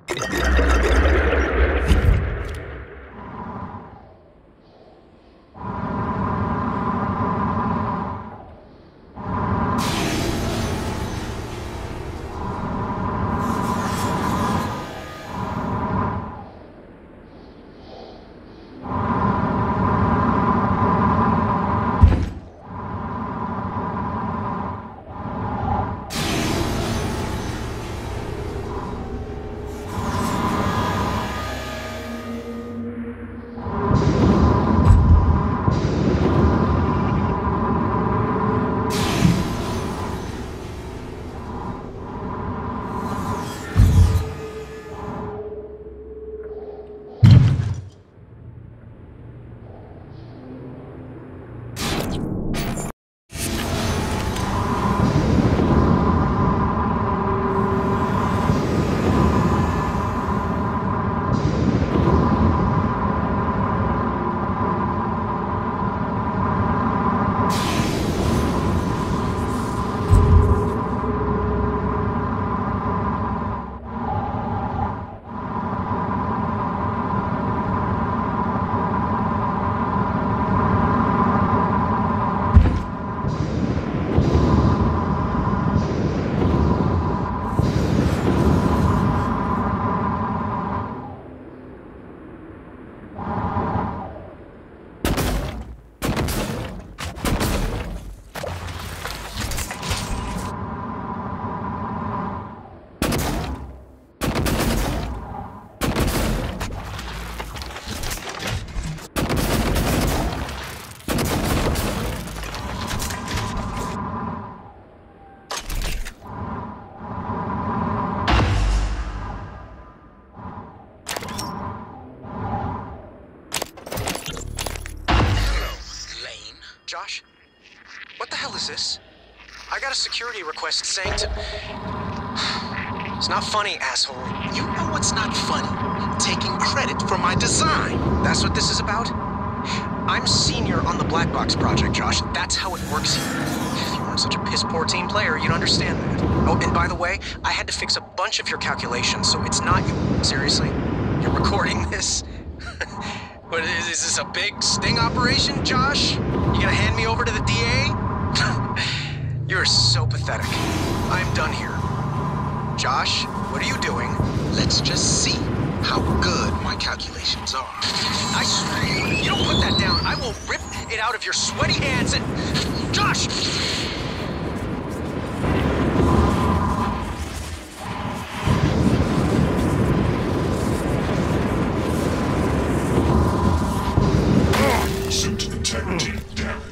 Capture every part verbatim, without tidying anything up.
Josh? What the hell is this? I got a security request saying to... It's not funny, asshole. You know what's not funny? Taking credit for my design. That's what this is about? I'm senior on the Black Box project, Josh. That's how it works here. If you weren't such a piss-poor team player, you'd understand that. Oh, and by the way, I had to fix a bunch of your calculations, so it's not you. Seriously? You're recording this? What, is, is this a big sting operation, Josh? You gonna hand me over to the D A? You're so pathetic. I'm done here. Josh, what are you doing? Let's just see how good my calculations are. I swear you, if you don't put that down, I will rip it out of your sweaty hands and... Josh! Suit integrity damaged.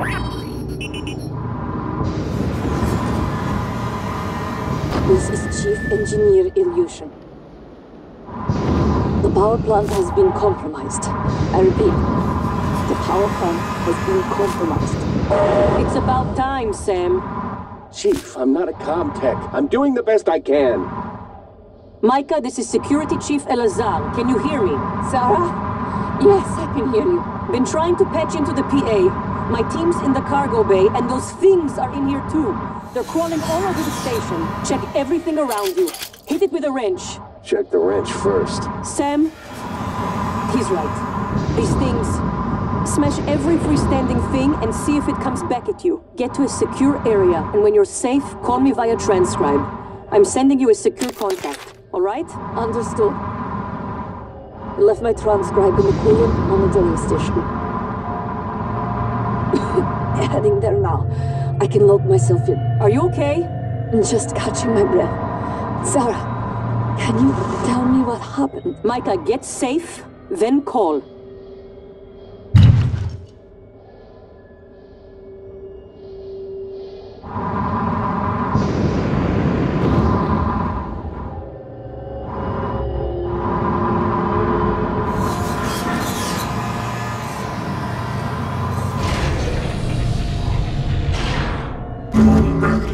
This is Chief Engineer Ilyushin. The power plant has been compromised. I repeat, the power plant has been compromised. It's about time, Sam. Chief, I'm not a comm tech. I'm doing the best I can. Micah, this is Security Chief Elazar. Can you hear me? Sarah? Yes, I can hear you. Been trying to patch into the P A. My team's in the cargo bay, and those things are in here too. They're crawling all over the station. Check everything around you. Hit it with a wrench. Check the wrench first. Sam, he's right. These things... Smash every freestanding thing and see if it comes back at you. Get to a secure area, and when you're safe, call me via transcribe. I'm sending you a secure contact, all right? Understood. I left my transcribe in the coolant monitoring station. Heading there now. I can load myself in. Are you okay? I'm just catching my breath. Sarah, can you tell me what happened? Micah, get safe, then call. All bandit